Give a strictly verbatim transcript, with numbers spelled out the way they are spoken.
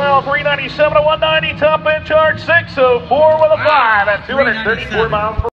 mile, three ninety-seven to one ninety, top end charge six oh four with a five at two hundred thirty-four miles per